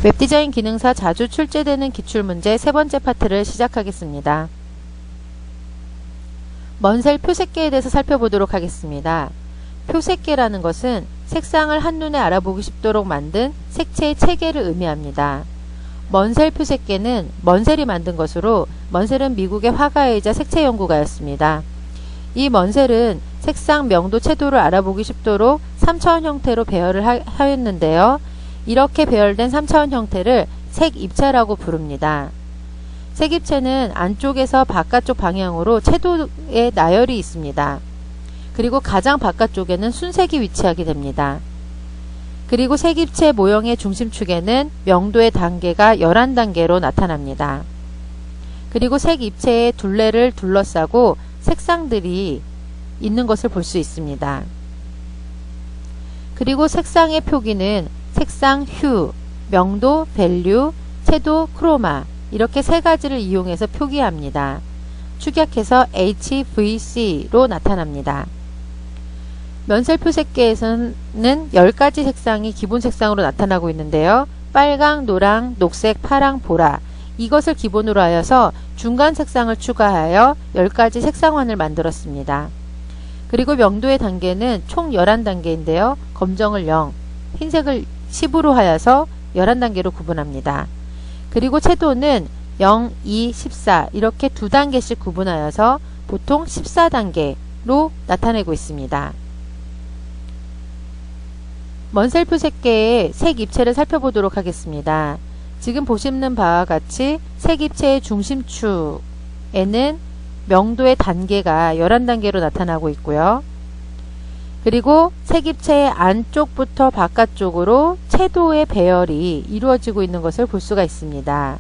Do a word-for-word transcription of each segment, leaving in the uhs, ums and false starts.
웹디자인 기능사 자주 출제되는 기출문제 세 번째 파트를 시작하겠습니다. 먼셀 표색계에 대해서 살펴보도록 하겠습니다. 표색계라는 것은 색상을 한눈에 알아보기 쉽도록 만든 색채의 체계를 의미합니다. 먼셀 표색계는 먼셀이 만든 것으로, 먼셀은 미국의 화가이자 색채 연구가였습니다. 이 먼셀은 색상, 명도, 채도를 알아보기 쉽도록 삼 차원 형태로 배열을 하, 하였는데요. 이렇게 배열된 삼 차원 형태를 색입체라고 부릅니다. 색입체는 안쪽에서 바깥쪽 방향으로 채도의 나열이 있습니다. 그리고 가장 바깥쪽에는 순색이 위치하게 됩니다. 그리고 색입체 모형의 중심축에는 명도의 단계가 열한 단계로 나타납니다. 그리고 색입체의 둘레를 둘러싸고 색상들이 있는 것을 볼 수 있습니다. 그리고 색상의 표기는 색상 휴, 명도 밸류, 채도 크로마 이렇게 세 가지를 이용해서 표기합니다. 축약해서 에이치 브이 씨로 나타납니다. 면셀 표색계에서는 열 가지 색상이 기본 색상으로 나타나고 있는데요. 빨강, 노랑, 녹색, 파랑, 보라 이것을 기본으로 하여서 중간 색상을 추가하여 열 가지 색상환을 만들었습니다. 그리고 명도의 단계는 총 열한 단계인데요. 검정을 영, 흰색을 십으로 하여서 열한 단계로 구분합니다. 그리고 채도는 영, 이, 십사 이렇게 두 단계씩 구분하여서 보통 십사 단계로 나타내고 있습니다. 먼셀 표색계의 색 입체를 살펴보도록 하겠습니다. 지금 보시는 바와 같이 색 입체의 중심축에는 명도의 단계가 열한 단계로 나타나고 있고요. 그리고 색입체의 안쪽부터 바깥쪽으로 채도의 배열이 이루어지고 있는 것을 볼 수가 있습니다.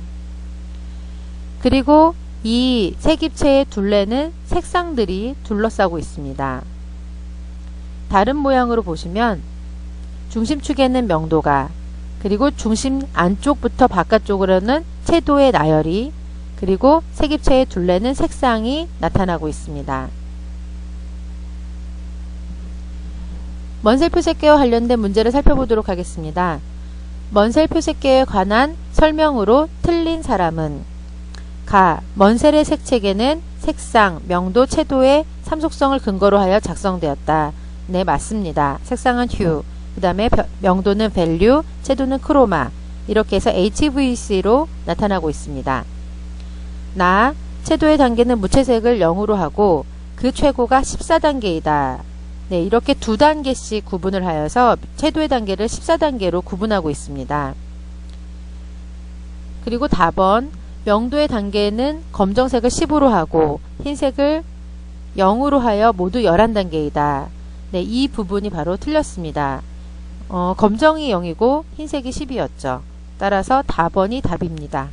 그리고 이 색입체의 둘레는 색상들이 둘러싸고 있습니다. 다른 모양으로 보시면 중심축에는 명도가, 그리고 중심 안쪽부터 바깥쪽으로는 채도의 나열이, 그리고 색입체의 둘레는 색상이 나타나고 있습니다. 먼셀 표색계와 관련된 문제를 살펴보도록 하겠습니다. 먼셀 표색계에 관한 설명으로 틀린 사람은 가. 먼셀의 색체계는 색상, 명도, 채도의 삼속성을 근거로 하여 작성되었다. 네, 맞습니다. 색상은 휴, 그 다음에 명도는 밸류, 채도는 크로마 이렇게 해서 에이치 브이 씨로 나타나고 있습니다. 나. 채도의 단계는 무채색을 영으로 하고 그 최고가 십사 단계이다. 네, 이렇게 두 단계씩 구분을 하여서 채도의 단계를 십사 단계로 구분하고 있습니다. 그리고 답은 명도의 단계는 검정색을 십으로 하고 흰색을 영으로 하여 모두 열한 단계이다. 네, 이 부분이 바로 틀렸습니다. 어, 검정이 영이고 흰색이 십이었죠. 따라서 답번이 답입니다.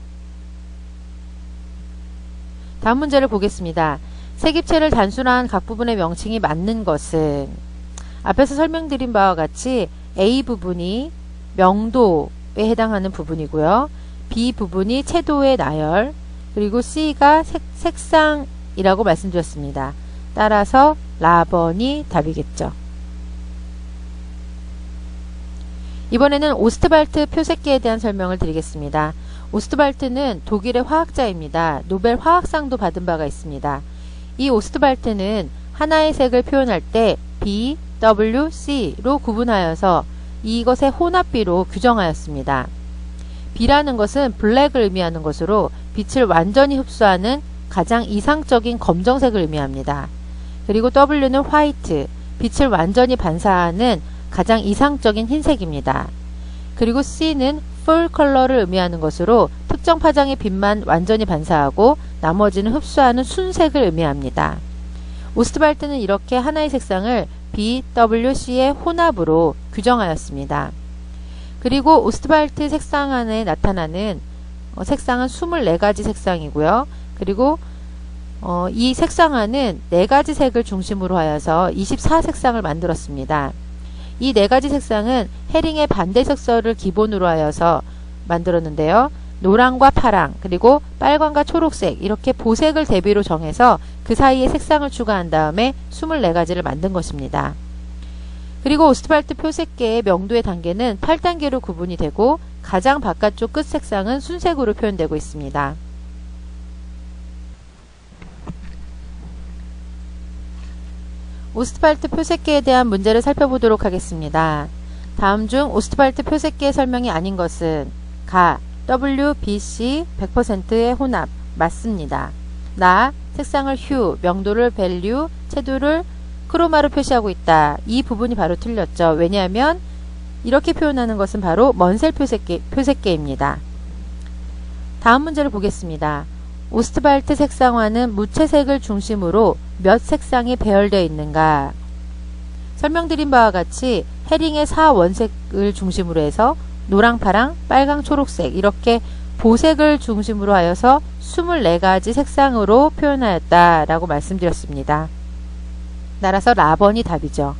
다음 문제를 보겠습니다. 색입체를 단순한 각 부분의 명칭이 맞는 것은 앞에서 설명드린 바와 같이 A 부분이 명도에 해당하는 부분이고요. B 부분이 채도의 나열, 그리고 C가 색, 색상이라고 말씀드렸습니다. 따라서 라번이 답이겠죠. 이번에는 오스트발트 표색계에 대한 설명을 드리겠습니다. 오스트발트는 독일의 화학자입니다. 노벨 화학상도 받은 바가 있습니다. 이 오스트발트는 하나의 색을 표현할 때 B, W, C로 구분하여서 이것의 혼합비로 규정하였습니다. B라는 것은 블랙을 의미하는 것으로 빛을 완전히 흡수하는 가장 이상적인 검정색을 의미합니다. 그리고 W는 화이트, 빛을 완전히 반사하는 가장 이상적인 흰색입니다. 그리고 C는 풀 컬러를 의미하는 것으로 특정 파장의 빛만 완전히 반사하고 나머지는 흡수하는 순색을 의미합니다. 오스트발트는 이렇게 하나의 색상을 B, W, C의 혼합으로 규정하였습니다. 그리고 오스트발트 색상 안에 나타나는 어, 색상은 이십사 가지 색상이고요. 그리고 어, 이 색상안은 네 가지 색을 중심으로 하여서 이십사 색상을 만들었습니다. 이 네 가지 색상은 헤링의 반대 색설을 기본으로 하여서 만들었는데요. 노랑과 파랑, 그리고 빨강과 초록색 이렇게 보색을 대비로 정해서 그 사이에 색상을 추가한 다음에 이십사 가지를 만든 것입니다. 그리고 오스트발트 표색계의 명도의 단계는 팔 단계로 구분이 되고 가장 바깥쪽 끝 색상은 순색으로 표현되고 있습니다. 오스트발트 표색계에 대한 문제를 살펴보도록 하겠습니다. 다음 중 오스트발트 표색계의 설명이 아닌 것은 가, 더블유, 비, 씨 백 퍼센트의 혼합 맞습니다. 나, 색상을 휴, 명도를 밸류, 채도를 크로마로 표시하고 있다. 이 부분이 바로 틀렸죠. 왜냐하면 이렇게 표현하는 것은 바로 먼셀 표색계, 표색계입니다. 다음 문제를 보겠습니다. 오스트발트 색상화는 무채색을 중심으로 몇 색상이 배열되어 있는가? 설명드린 바와 같이 헤링의 사 원색을 중심으로 해서 노랑, 파랑, 빨강, 초록색 이렇게 보색을 중심으로 하여서 이십사 가지 색상으로 표현하였다라고 말씀드렸습니다. 따라서 사 번이 답이죠.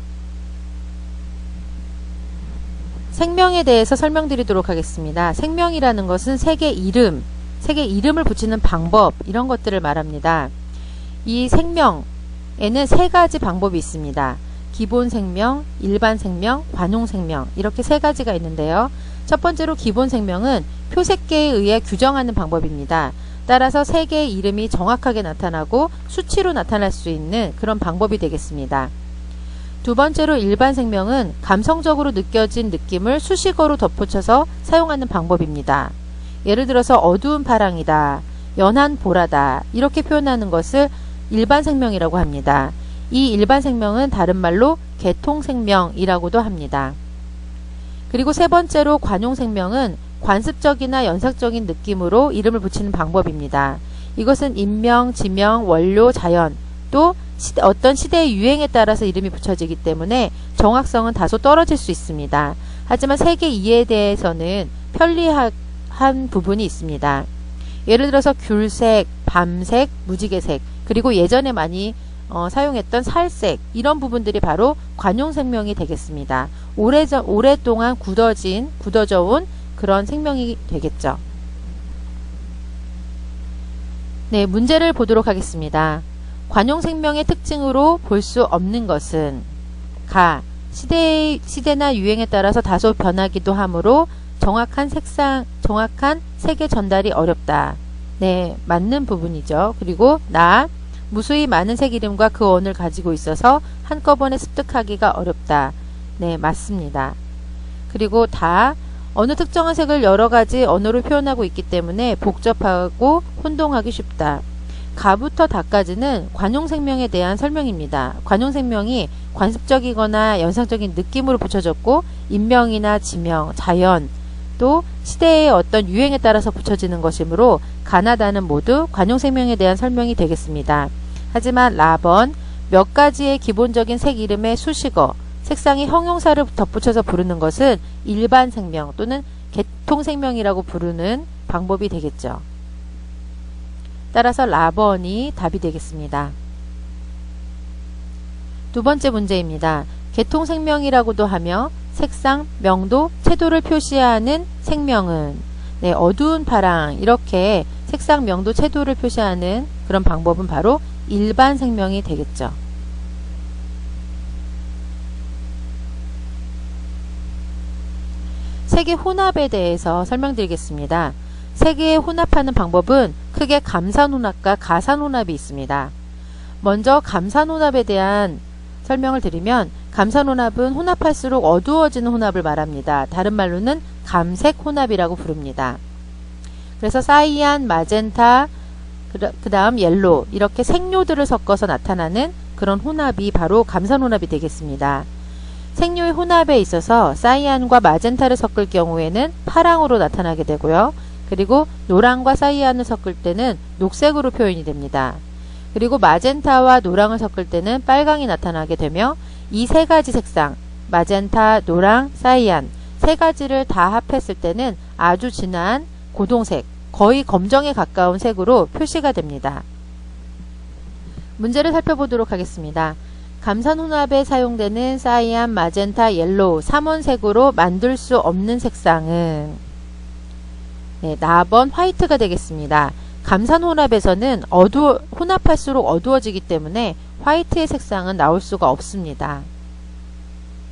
생명에 대해서 설명드리도록 하겠습니다. 생명이라는 것은 색의 이름, 색의 이름을 붙이는 방법 이런 것들을 말합니다. 이 생명에는 세 가지 방법이 있습니다. 기본 생명, 일반 생명, 관용 생명 이렇게 세 가지가 있는데요. 첫 번째로 기본 생명은 표색계에 의해 규정하는 방법입니다. 따라서 색의 이름이 정확하게 나타나고 수치로 나타날 수 있는 그런 방법이 되겠습니다. 두 번째로 일반 생명은 감성적으로 느껴진 느낌을 수식어로 덧붙여서 사용하는 방법입니다. 예를 들어서 어두운 파랑이다, 연한 보라다 이렇게 표현하는 것을 일반 생명이라고 합니다. 이 일반 생명은 다른 말로 개통 생명이라고도 합니다. 그리고 세 번째로 관용 생명은 관습적이나 연상적인 느낌으로 이름을 붙이는 방법입니다. 이것은 인명, 지명, 원료, 자연 또 시대, 어떤 시대의 유행에 따라서 이름이 붙여지기 때문에 정확성은 다소 떨어질 수 있습니다. 하지만 색의 이해에 대해서는 편리한 부분이 있습니다. 예를 들어서 귤색, 밤색, 무지개색 그리고 예전에 많이 어, 사용했던 살색 이런 부분들이 바로 관용 생명이 되겠습니다. 오래전, 오랫동안 굳어진, 굳어져 온 그런 생명이 되겠죠. 네, 문제를 보도록 하겠습니다. 관용 생명의 특징으로 볼 수 없는 것은 가, 시대의, 시대나 유행에 따라서 다소 변하기도 하므로 정확한 색상, 정확한 색의 전달이 어렵다. 네, 맞는 부분이죠. 그리고 나, 무수히 많은 색 이름과 그 언을 가지고 있어서 한꺼번에 습득하기가 어렵다. 네, 맞습니다. 그리고 다, 어느 특정한 색을 여러 가지 언어로 표현하고 있기 때문에 복잡하고 혼동하기 쉽다. 가부터 다까지는 관용 생명에 대한 설명입니다. 관용 생명이 관습적이거나 연상적인 느낌으로 붙여졌고 인명이나 지명, 자연, 또 시대의 어떤 유행에 따라서 붙여지는 것이므로 가나다는 모두 관용 생명에 대한 설명이 되겠습니다. 하지만 라번 몇 가지의 기본적인 색 이름의 수식어, 색상의 형용사를 덧붙여서 부르는 것은 일반 생명 또는 개통 생명이라고 부르는 방법이 되겠죠. 따라서 라번이 답이 되겠습니다. 두 번째 문제입니다. 개통 생명이라고도 하며 색상, 명도, 채도를 표시하는 생명은 네, 어두운 파랑 이렇게 색상, 명도, 채도를 표시하는 그런 방법은 바로 일반 생명이 되겠죠. 색의 혼합에 대해서 설명드리겠습니다. 색의 혼합하는 방법은 크게 감산혼합과 가산혼합이 있습니다. 먼저 감산혼합에 대한 설명을 드리면 감산혼합은 혼합할수록 어두워지는 혼합을 말합니다. 다른 말로는 감색 혼합이라고 부릅니다. 그래서 사이안, 마젠타, 그 다음 옐로 이렇게 색료들을 섞어서 나타나는 그런 혼합이 바로 감산혼합이 되겠습니다. 색료의 혼합에 있어서 사이안과 마젠타를 섞을 경우에는 파랑으로 나타나게 되고요. 그리고 노랑과 사이안을 섞을 때는 녹색으로 표현이 됩니다. 그리고 마젠타와 노랑을 섞을 때는 빨강이 나타나게 되며 이 세 가지 색상, 마젠타, 노랑, 사이안 세 가지를 다 합했을 때는 아주 진한 고동색, 거의 검정에 가까운 색으로 표시가 됩니다. 문제를 살펴보도록 하겠습니다. 감산혼합에 사용되는 사이안, 마젠타, 옐로우 삼 원색으로 만들 수 없는 색상은 네, 사 번 화이트가 되겠습니다. 감산혼합에서는 어두, 혼합할수록 어두워지기 때문에 화이트의 색상은 나올 수가 없습니다.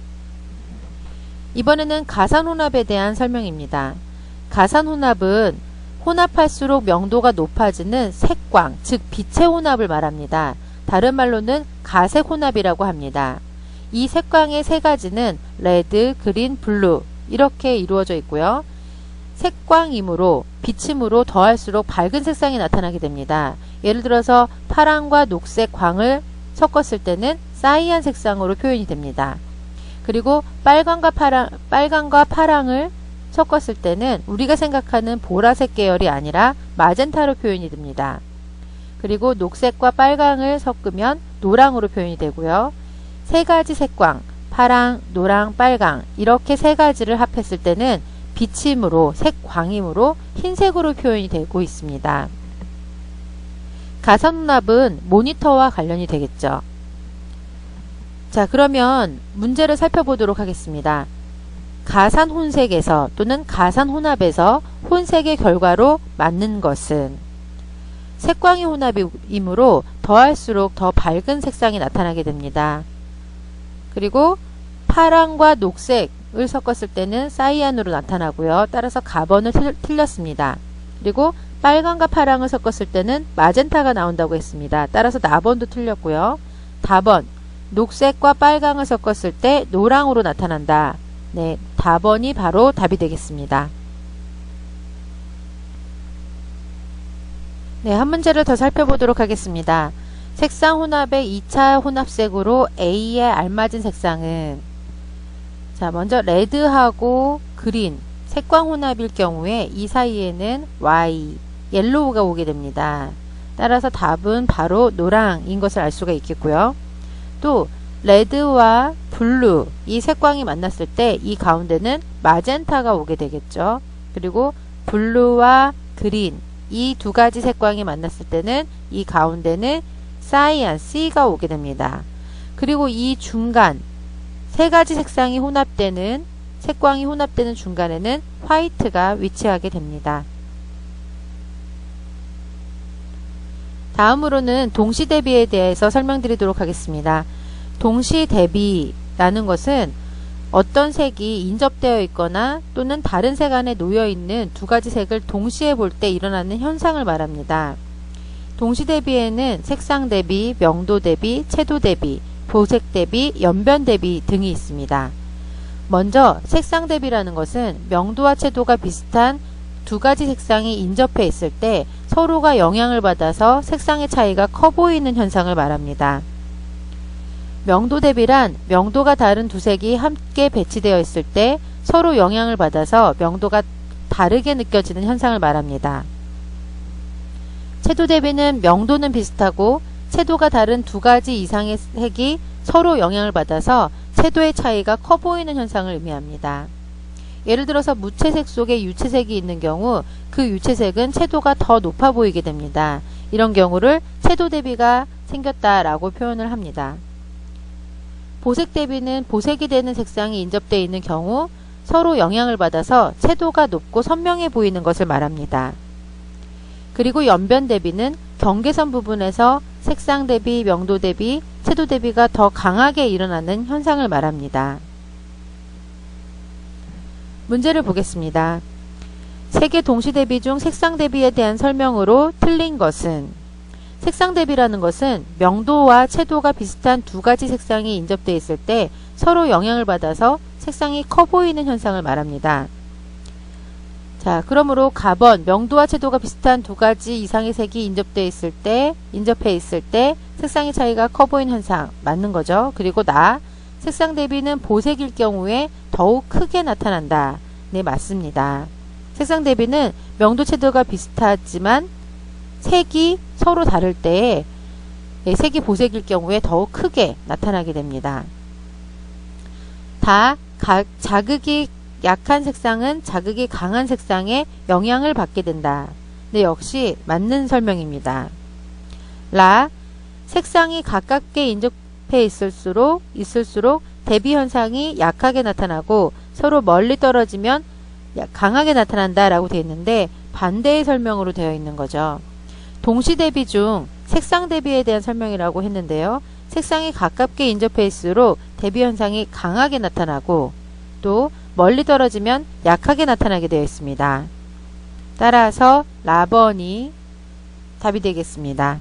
이번에는 가산혼합에 대한 설명입니다. 가산혼합은 혼합할수록 명도가 높아지는 색광, 즉 빛의 혼합을 말합니다. 다른 말로는 가색혼합이라고 합니다. 이 색광의 세 가지는 레드, 그린, 블루 이렇게 이루어져 있고요. 색광이므로 비침으로 더할수록 밝은 색상이 나타나게 됩니다. 예를 들어서 파랑과 녹색 광을 섞었을 때는 사이안 색상으로 표현이 됩니다. 그리고 빨강과 파랑, 빨강과 파랑을 섞었을 때는 우리가 생각하는 보라색 계열이 아니라 마젠타로 표현이 됩니다. 그리고 녹색과 빨강을 섞으면 노랑으로 표현이 되고요. 세 가지 색광, 파랑, 노랑, 빨강 이렇게 세 가지를 합했을 때는 비침으로 색광임으로 흰색으로 표현이 되고 있습니다. 가산혼합은 모니터와 관련이 되겠죠. 자, 그러면 문제를 살펴보도록 하겠습니다. 가산혼색에서 또는 가산혼합에서 혼색의 결과로 맞는 것은 색광이 혼합이므로 더할수록 더 밝은 색상이 나타나게 됩니다. 그리고 파랑과 녹색을 섞었을 때는 사이안으로 나타나고요. 따라서 가번을 틀, 틀렸습니다. 그리고 빨강과 파랑을 섞었을 때는 마젠타가 나온다고 했습니다. 따라서 나번도 틀렸고요. 다번, 녹색과 빨강을 섞었을 때 노랑으로 나타난다. 네, 다번이 바로 답이 되겠습니다. 네, 한 문제를 더 살펴보도록 하겠습니다. 색상 혼합의 이 차 혼합색으로 A에 알맞은 색상은 자, 먼저 레드하고 그린 색광 혼합일 경우에 이 사이에는 Y, 옐로우가 오게 됩니다. 따라서 답은 바로 노랑인 것을 알 수가 있겠고요. 또 레드와 블루 이 색광이 만났을 때 이 가운데는 마젠타가 오게 되겠죠. 그리고 블루와 그린 이 두 가지 색광이 만났을 때는 이 가운데는 사이안 C가 오게 됩니다. 그리고 이 중간 세 가지 색상이 혼합되는 색광이 혼합되는 중간에는 화이트가 위치하게 됩니다. 다음으로는 동시대비에 대해서 설명드리도록 하겠습니다. 동시대비라는 것은 어떤 색이 인접되어 있거나 또는 다른 색 안에 놓여 있는 두 가지 색을 동시에 볼 때 일어나는 현상을 말합니다. 동시대비에는 색상대비, 명도대비, 채도대비, 보색대비, 연변대비 등이 있습니다. 먼저 색상대비라는 것은 명도와 채도가 비슷한 두 가지 색상이 인접해 있을 때 서로가 영향을 받아서 색상의 차이가 커 보이는 현상을 말합니다. 명도대비란 명도가 다른 두 색이 함께 배치되어 있을 때 서로 영향을 받아서 명도가 다르게 느껴지는 현상을 말합니다. 채도대비는 명도는 비슷하고 채도가 다른 두 가지 이상의 색이 서로 영향을 받아서 채도의 차이가 커 보이는 현상을 의미합니다. 예를 들어서 무채색 속에 유채색이 있는 경우 그 유채색은 채도가 더 높아 보이게 됩니다. 이런 경우를 채도대비가 생겼다라고 표현을 합니다. 보색대비는 보색이 되는 색상이 인접되어 있는 경우 서로 영향을 받아서 채도가 높고 선명해 보이는 것을 말합니다. 그리고 연변대비는 경계선 부분에서 색상 대비, 명도 대비, 채도 대비가 더 강하게 일어나는 현상을 말합니다. 문제를 보겠습니다. 색의 동시대비 중 색상 대비에 대한 설명으로 틀린 것은 색상 대비라는 것은 명도와 채도가 비슷한 두 가지 색상이 인접되어 있을 때 서로 영향을 받아서 색상이 커 보이는 현상을 말합니다. 자, 그러므로 가번, 명도와 채도가 비슷한 두 가지 이상의 색이 인접되어 있을 때, 인접해 있을 때 색상의 차이가 커 보이는 현상 맞는 거죠. 그리고 나, 색상 대비는 보색일 경우에 더욱 크게 나타난다. 네, 맞습니다. 색상 대비는 명도 채도가 비슷하지만 색이 서로 다를 때에 색이 보색일 경우에 더욱 크게 나타나게 됩니다. 다 각 자극이 약한 색상은 자극이 강한 색상에 영향을 받게 된다. 네, 역시 맞는 설명입니다. 라, 색상이 가깝게 인접해 있을수록 있을수록 대비 현상이 약하게 나타나고 서로 멀리 떨어지면 강하게 나타난다 라고 되어 있는데 반대의 설명으로 되어 있는 거죠. 동시 대비 중 색상 대비에 대한 설명이라고 했는데요. 색상이 가깝게 인접해 있을수록 대비 현상이 강하게 나타나고 또 멀리 떨어지면 약하게 나타나게 되어 있습니다. 따라서 사 번이 답이 되겠습니다.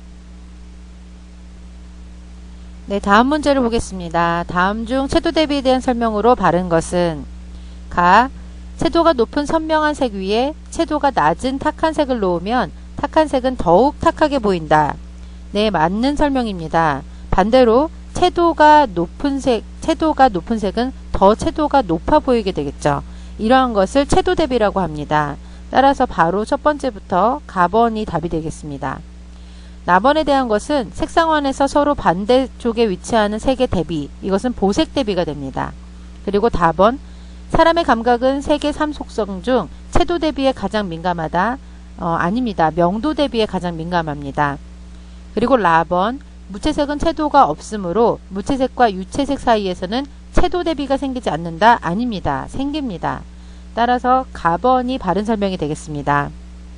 네, 다음 문제를 보겠습니다. 다음 중 채도 대비에 대한 설명으로 바른 것은 가. 채도가 높은 선명한 색 위에 채도가 낮은 탁한 색을 놓으면 탁한 색은 더욱 탁하게 보인다. 네, 맞는 설명입니다. 반대로 채도가 높은 색, 채도가 높은 색은 더 채도가 높아 보이게 되겠죠. 이러한 것을 채도 대비라고 합니다. 따라서 바로 첫 번째부터 가번이 답이 되겠습니다. 나번에 대한 것은 색상원에서 서로 반대쪽에 위치하는 색의 대비, 이것은 보색 대비가 됩니다. 그리고 다번, 사람의 감각은 색의 삼 속성 중 채도 대비에 가장 민감하다. 어, 아닙니다. 명도 대비에 가장 민감합니다. 그리고 라번, 무채색은 채도가 없으므로 무채색과 유채색 사이에서는 채도 대비가 생기지 않는다. 아닙니다. 생깁니다. 따라서 가번이 바른 설명이 되겠습니다.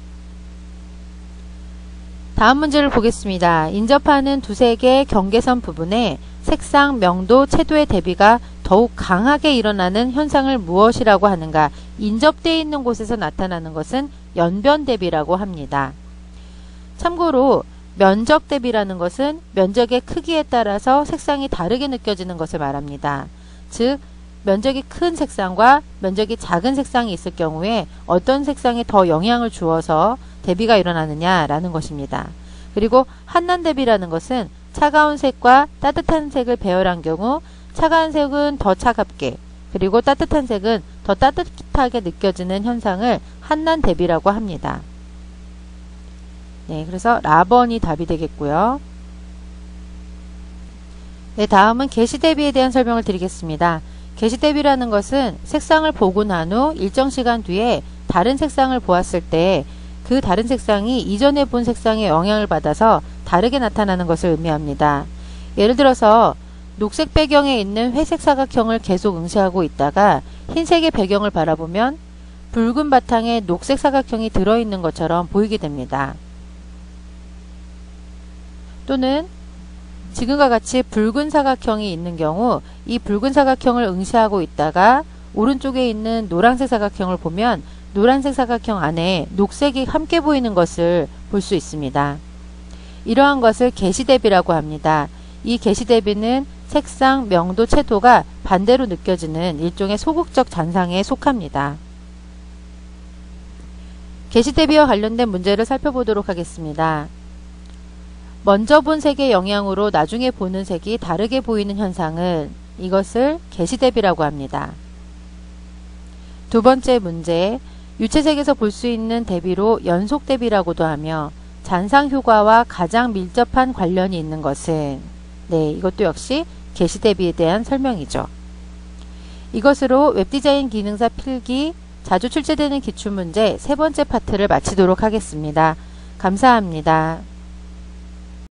다음 문제를 보겠습니다. 인접하는 두세 개의 경계선 부분에 색상, 명도, 채도의 대비가 더욱 강하게 일어나는 현상을 무엇이라고 하는가? 인접되어 있는 곳에서 나타나는 것은 연변 대비라고 합니다. 참고로 면적 대비라는 것은 면적의 크기에 따라서 색상이 다르게 느껴지는 것을 말합니다. 즉 면적이 큰 색상과 면적이 작은 색상이 있을 경우에 어떤 색상에 더 영향을 주어서 대비가 일어나느냐라는 것입니다. 그리고 한난 대비라는 것은 차가운 색과 따뜻한 색을 배열한 경우 차가운 색은 더 차갑게 그리고 따뜻한 색은 더 따뜻하게 느껴지는 현상을 한난 대비라고 합니다. 네, 그래서 라번이 답이 되겠고요. 네, 다음은 개시 대비에 대한 설명을 드리겠습니다. 개시 대비라는 것은 색상을 보고 난 후 일정 시간 뒤에 다른 색상을 보았을 때 그 다른 색상이 이전에 본 색상에 영향을 받아서 다르게 나타나는 것을 의미합니다. 예를 들어서 녹색 배경에 있는 회색 사각형을 계속 응시하고 있다가 흰색의 배경을 바라보면 붉은 바탕에 녹색 사각형이 들어있는 것처럼 보이게 됩니다. 또는 지금과 같이 붉은 사각형이 있는 경우 이 붉은 사각형을 응시하고 있다가 오른쪽에 있는 노란색 사각형을 보면 노란색 사각형 안에 녹색이 함께 보이는 것을 볼 수 있습니다. 이러한 것을 개시 대비라고 합니다. 이 개시 대비는 색상, 명도, 채도가 반대로 느껴지는 일종의 소극적 잔상에 속합니다. 개시 대비와 관련된 문제를 살펴보도록 하겠습니다. 먼저 본 색의 영향으로 나중에 보는 색이 다르게 보이는 현상을 이것을 개시 대비라고 합니다. 두 번째 문제, 유채색에서 볼 수 있는 대비로 연속 대비라고도 하며 잔상 효과와 가장 밀접한 관련이 있는 것은 네, 이것도 역시 개시 대비에 대한 설명이죠. 이것으로 웹디자인 기능사 필기 자주 출제되는 기출문제 세 번째 파트를 마치도록 하겠습니다. 감사합니다.